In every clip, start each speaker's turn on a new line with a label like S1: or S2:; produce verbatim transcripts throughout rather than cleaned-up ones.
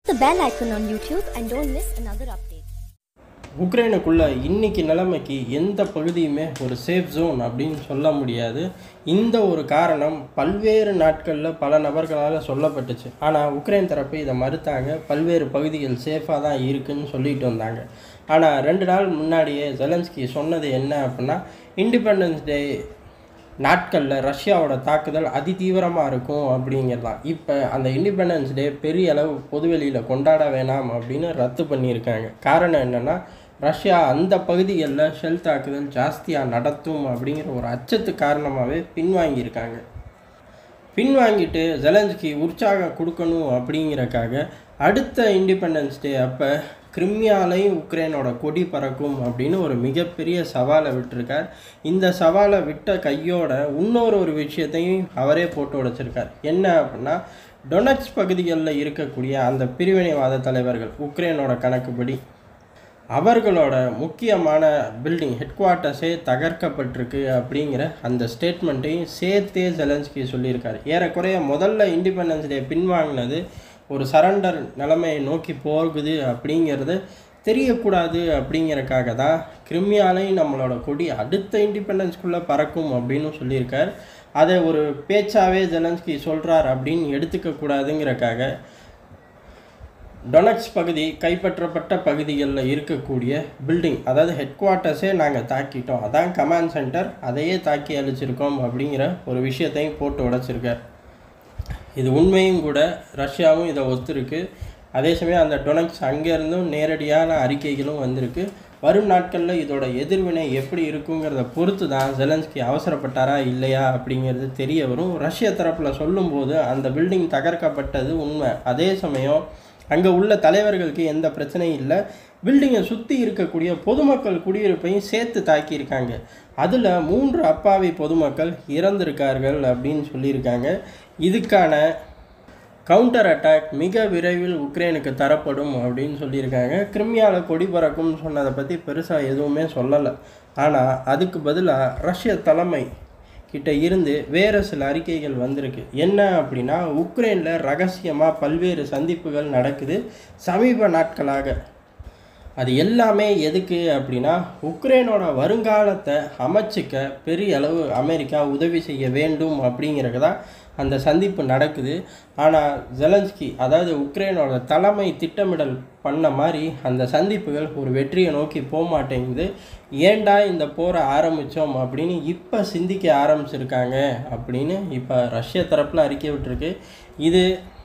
S1: the bell icon on YouTube and don't miss another update.
S2: உக்ரைனுக்குள்ள இன்னைக்கு நிலைமைக்கு எந்த பகுதியுமே ஒரு சேஃப் ஜோன் அப்படின்னு சொல்ல முடியாது. இந்த ஒரு காரணம் பல்வேறு நாட்களில் பல நபர்களால் சொல்லப்பட்டுச்சு. ஆனால் உக்ரைன் தரப்பு இதை மறுத்தாங்க. பல்வேறு பகுதிகள் சேஃபாக தான் இருக்குதுன்னு சொல்லிட்டு வந்தாங்க. ஆனால் ரெண்டு நாள் முன்னாடியே ஜெலன்ஸ்கி சொன்னது என்ன அப்படின்னா, இண்டிபெண்டன்ஸ் டே நாட்களில் ரஷ்யாவோட தாக்குதல் அதிதீவிரமாக இருக்கும் அப்படிங்கிறதான். இப்போ அந்த இண்டிபெண்டன்ஸ் டே பெரிய அளவு பொதுவெளியில் கொண்டாட வேணாம் அப்படின்னு ரத்து பண்ணியிருக்காங்க. காரணம் என்னென்னா, ரஷ்யா அந்த பகுதிகளில் ஷெல் தாக்குதல் ஜாஸ்தியாக நடத்தும் அப்படிங்கிற ஒரு அச்சத்து காரணமாகவே பின்வாங்கியிருக்காங்க. பின்வாங்கிட்டு ஜெலன்ஸ்கி உற்சாகம் கொடுக்கணும் அப்படிங்கிறக்காக அடுத்த இண்டிபெண்டன்ஸ் டே அப்போ கிரிமியாலையும் உக்ரைனோட கொடி பறக்கும் அப்படின்னு ஒரு மிகப்பெரிய சவாலை விட்டுருக்கார். இந்த சவாலை விட்ட கையோட இன்னொரு ஒரு விஷயத்தையும் அவரே போட்டு உடைச்சிருக்கார். என்ன அப்படின்னா, டொனட்ஸ் பகுதிகளில் இருக்கக்கூடிய அந்த பிரிவினைவாத தலைவர்கள் உக்ரைனோட கணக்குப்படி அவர்களோட முக்கியமான பில்டிங் ஹெட் குவார்ட்டர்ஸே தகர்க்கப்பட்டிருக்கு அப்படிங்கிற அந்த ஸ்டேட்மெண்ட்டையும் சேர்த்தே ஜெலன்ஸ்கி சொல்லியிருக்காரு. ஏறக்குறைய முதல்ல இண்டிபெண்டன்ஸ் டே பின்வாங்கினது ஒரு சரண்டர் நிலைமையை நோக்கி போகுது அப்படிங்கிறது தெரியக்கூடாது அப்படிங்கிறக்காக தான் கிரிமியாலையும் நம்மளோட கொடி அடுத்த இண்டிபெண்டன்ஸ்குள்ளே பறக்கும் அப்படின்னு சொல்லியிருக்கார். அதை ஒரு பேச்சாவே ஜெலன்ஸ்கி சொல்கிறார் அப்படின்னு எடுத்துக்கக்கூடாதுங்கிறக்காக டொனட்ஸ் பகுதி கைப்பற்றப்பட்ட பகுதிகளில் இருக்கக்கூடிய பில்டிங், அதாவது ஹெட் குவார்ட்டர்ஸே நாங்கள் தாக்கிட்டோம், அதான் கமாண்ட் சென்டர், அதையே தாக்கி அழிச்சிருக்கோம் அப்படிங்கிற ஒரு விஷயத்தையும் போட்டு உடைச்சிருக்கார். இது உண்மையும் கூட, ரஷ்யாவும் இதை ஒத்துருக்கு. அதே சமயம் அந்த டொனட்ஸ் அங்கேருந்தும் நேரடியான அறிக்கைகளும் வந்திருக்கு. வரும் நாட்களில் இதோட எதிர்வினை எப்படி இருக்குங்கிறத பொறுத்து தான் ஜெலன்ஸ்கி அவசரப்பட்டாரா இல்லையா அப்படிங்கிறது தெரிய வரும். ரஷ்ய தரப்பில் சொல்லும்போது அந்த பில்டிங் தகர்க்கப்பட்டது உண்மை. அதே சமயம் அங்கே உள்ள தலைவர்களுக்கு எந்த பிரச்சனையும் இல்லை. பில்டிங்கை சுற்றி இருக்கக்கூடிய பொதுமக்கள் குடியிருப்பையும் சேர்த்து தாக்கியிருக்காங்க. அதில் மூன்று அப்பாவி பொதுமக்கள் இறந்திருக்கார்கள் அப்படின்னு சொல்லியிருக்காங்க. இதுக்கான கவுண்டர் அட்டாக் மிக விரைவில் உக்ரைனுக்கு தரப்படும் அப்படின்னு சொல்லியிருக்காங்க. கிரிமியாவில் கொடி பறக்கும்னு சொன்னதை பற்றி பெருசாக எதுவுமே சொல்லலை. ஆனால் அதுக்கு பதிலாக ரஷ்ய தலைமை கிட்ட இருந்து வேறு சில அறிக்கைகள் வந்திருக்கு. என்ன அப்படின்னா, உக்ரைனில் ரகசியமாக பல்வேறு சந்திப்புகள் நடக்குது சமீப நாட்களாக. அது எல்லாமே எதுக்கு அப்படின்னா, உக்ரைனோட வருங்காலத்தை அமைச்சிக்க பெரிய அளவு அமெரிக்கா உதவி செய்ய வேண்டும் அப்படிங்கிறது தான் அந்த சந்திப்பு நடக்குது. ஆனால் ஜெலன்ஸ்கி, அதாவது உக்ரைனோட தலைமை திட்டமிடல் பண்ண மாதிரி அந்த சந்திப்புகள் ஒரு வெற்றியை நோக்கி போக மாட்டேங்குது. ஏண்டா இந்த போரை ஆரம்பித்தோம் அப்படின்னு இப்போ சிந்திக்க ஆரம்பிச்சிருக்காங்க அப்படின்னு இப்போ ரஷ்ய தரப்பில் அறிக்கை விட்டுருக்கு. இது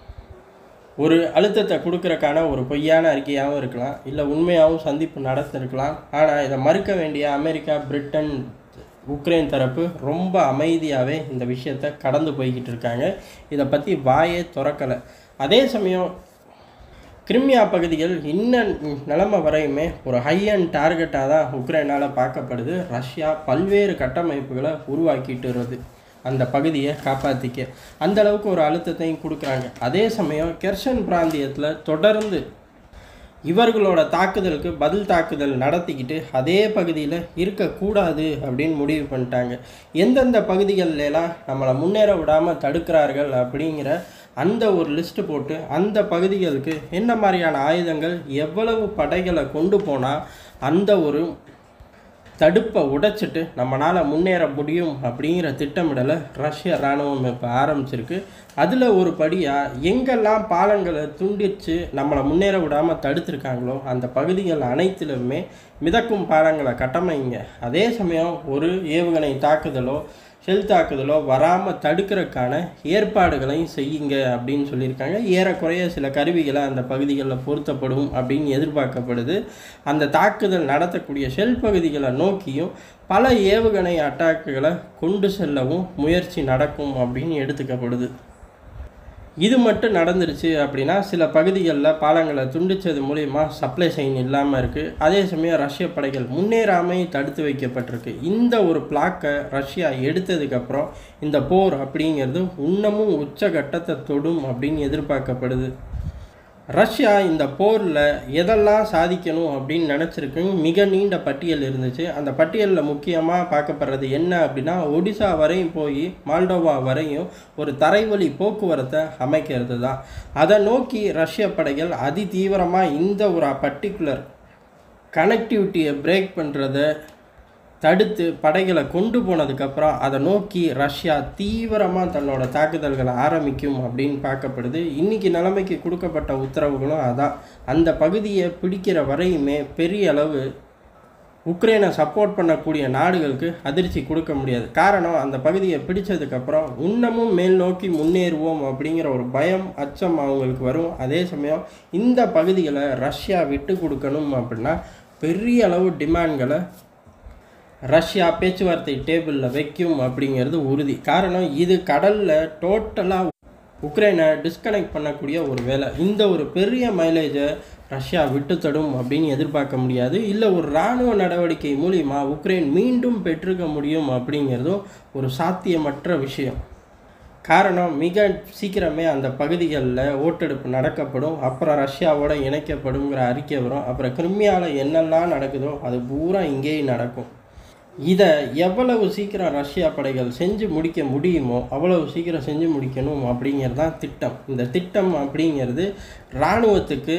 S2: ஒரு அழுத்தத்தை கொடுக்கறக்கான ஒரு பொய்யான அறிக்கையாகவும் இருக்கலாம், இல்லை உண்மையாகவும் சந்திப்பு நடத்திருக்கலாம். ஆனால் இதை மறுக்க வேண்டிய அமெரிக்கா, பிரிட்டன், உக்ரைன் தரப்பு ரொம்ப அமைதியாகவே இந்த விஷயத்தை கடந்து போய்கிட்டு இருக்காங்க. இதை பற்றி வாயே திறக்கலை. அதே சமயம் கிரிமியா பகுதிகள் இன்னும் நிலைமை வரையுமே ஒரு ஹை அண்ட் டார்கெட்டாக தான் உக்ரைனால் பார்க்கப்படுது. ரஷ்யா பல்வேறு கட்டமைப்புகளை உருவாக்கிட்டு வருது அந்த பகுதியை காப்பாற்றிக்க. அந்த அளவுக்கு ஒரு அழுத்தத்தையும் கொடுக்குறாங்க. அதே சமயம் கெர்சன் பிராந்தியத்தில் தொடர்ந்து இவர்களோட தாக்குதலுக்கு பதில் தாக்குதல் நடத்திக்கிட்டு அதே பகுதியில் இருக்கக்கூடாது அப்படின்னு முடிவு பண்ணிட்டாங்க. எந்தெந்த பகுதிகளெல்லாம் நம்மளை முன்னேற விடாமல் தடுக்கிறார்கள் அப்படிங்கிற அந்த ஒரு லிஸ்ட்டு போட்டு அந்த பகுதிகளுக்கு என்ன மாதிரியான ஆயுதங்கள், எவ்வளவு படைகளை கொண்டு போனால் அந்த ஒரு தடுப்பை உடைச்சிட்டு நம்மளால் முன்னேற முடியும் அப்படிங்கிற திட்டமிடலை ரஷ்ய இராணுவம் இப்போ ஆரம்பிச்சிருக்கு. அதில் ஒரு படியாக எங்கெல்லாம் பாலங்களை துண்டித்து நம்மளை முன்னேற விடாமல் தடுத்துருக்காங்களோ அந்த பகுதிகள் அனைத்திலுமே மிதக்கும் பாலங்களை கட்டமைங்க. அதே சமயம் ஒரு ஏவுகணை தாக்குதலோ ஷெல் தாக்குதலோ வராமல் தடுக்கிறதுக்கான ஏற்பாடுகளையும் செய்யுங்க அப்படின்னு சொல்லியிருக்காங்க. ஏறக்குறைய சில கருவிகளை அந்த பகுதிகளில் பொருத்தப்படும் அப்படின்னு எதிர்பார்க்கப்படுது. அந்த தாக்குதல் நடத்தக்கூடிய ஷெல் பகுதிகளை நோக்கியும் பல ஏவுகணை அட்டாக்குகளை கொண்டு செல்லவும் முயற்சி நடக்கும் அப்படின்னு எடுத்துக்கப்படுது. இது மட்டும் நடந்துருச்சு அப்படின்னா சில பகுதிகளில் பாலங்களை துண்டித்தது மூலிமா சப்ளை செயின் இல்லாமல் இருக்குது. அதே சமயம் ரஷ்ய படைகள் முன்னேறாமல் தடுத்து வைக்கப்பட்டிருக்கு. இந்த ஒரு பிளாக்கை ரஷ்யா எடுத்ததுக்கப்புறம் இந்த போர் அப்படிங்கிறது இன்னமும் உச்சகட்டத்தை தொடும் அப்படின்னு எதிர்பார்க்கப்படுது. ரஷ்யா இந்த போரில் எதெல்லாம் சாதிக்கணும் அப்படின்னு நினச்சிருக்கு மிக நீண்ட பட்டியல் இருந்துச்சு. அந்த பட்டியலில் முக்கியமாக பார்க்கப்படுறது என்ன அப்படின்னா, ஒடிசா வரையும் போய் மால்டோவா வரையும் ஒரு தரைவழி போக்குவரத்தை அமைக்கிறது தான். அதை நோக்கி ரஷ்ய படைகள் அதி தீவிரமாக இந்த ஒரு பர்டிகுலர் கனெக்டிவிட்டியை பிரேக் பண்ணுறதை தடுத்து படைகளை கொண்டு போனதுக்கப்புறம் அதை நோக்கி ரஷ்யா தீவிரமாக தன்னோட தாக்குதல்களை ஆரம்பிக்கும் அப்படின்னு பார்க்கப்படுது. இன்றைக்கி நிலைமைக்கு கொடுக்கப்பட்ட உத்தரவுகளும் அதான். அந்த பகுதியை பிடிக்கிற வரையுமே பெரிய அளவு உக்ரைனை சப்போர்ட் பண்ணக்கூடிய நாடுகளுக்கு அதிர்ச்சி கொடுக்க முடியாது. காரணம், அந்த பகுதியை பிடிச்சதுக்கப்புறம் இன்னமும் மேல் நோக்கி முன்னேறுவோம் அப்படிங்கிற ஒரு பயம், அச்சம் அவங்களுக்கு வரும். அதே சமயம் இந்த பகுதிகளை ரஷ்யா விட்டு கொடுக்கணும் அப்படின்னா பெரிய அளவு டிமாண்ட்களை ரஷ்யா பேச்சுவார்த்தை டேபிளில் வைக்கும் அப்படிங்கிறது உறுதி. காரணம், இது கடலில் டோட்டலாக உக்ரைனை டிஸ்கனெக்ட் பண்ணக்கூடிய ஒரு வேலை. இந்த ஒரு பெரிய மைலேஜை ரஷ்யா விட்டு தடும் அப்படின்னு எதிர்பார்க்க முடியாது. இல்லை ஒரு இராணுவ நடவடிக்கை மூலிமா உக்ரைன் மீண்டும் பெற்றுக்க முடியும் அப்படிங்கிறதும் ஒரு சாத்தியமற்ற விஷயம். காரணம், மிக சீக்கிரமே அந்த பகுதிகளில் ஓட்டெடுப்பு நடக்கப்படும். அப்புறம் ரஷ்யாவோட இணைக்கப்படுங்கிற அறிக்கை வரும். அப்புறம் கிரிமியாவில் என்னெல்லாம் நடக்குதோ அது பூரா இங்கேயும் நடக்கும். இதை எவ்வளவு சீக்கிரம் ரஷ்யா படைகள் செஞ்சு முடிக்க முடியுமோ அவ்வளவு சீக்கிரம் செஞ்சு முடிக்கணும் அப்படிங்கிறது தான் திட்டம். இந்த திட்டம் அப்படிங்கிறது இராணுவத்துக்கு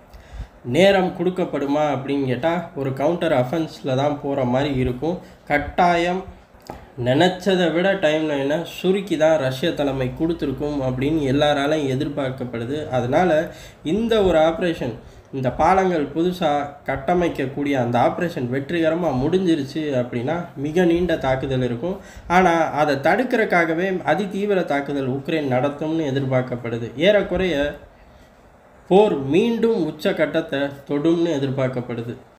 S2: நேரம் கொடுக்கப்படுமா அப்படின்னு கேட்டால் ஒரு கவுண்டர் அஃபென்ஸில் தான் போகிற மாதிரி இருக்கும். கட்டாயம் நினச்சதை விட டைம் லைனை சுருக்கி தான் ரஷ்ய தலைமை கொடுத்துருக்கும் அப்படின்னு எல்லாராலையும் எதிர்பார்க்கப்படுது. அதனால் இந்த ஒரு ஆப்ரேஷன், இந்த பாலங்கள் புதுசாக கட்டமைக்கக்கூடிய அந்த ஆப்ரேஷன் வெற்றிகரமாக முடிஞ்சிருச்சு அப்படின்னா மிக நீண்ட தாக்குதல் இருக்கும். ஆனால் அதை தடுக்கிறதுக்காகவே அதி தீவிர தாக்குதல் உக்ரைன் நடத்தும்னு எதிர்பார்க்கப்படுது. ஏறக்குறைய போர் மீண்டும் உச்ச கட்டத்தை தொடும்னு எதிர்பார்க்கப்படுது.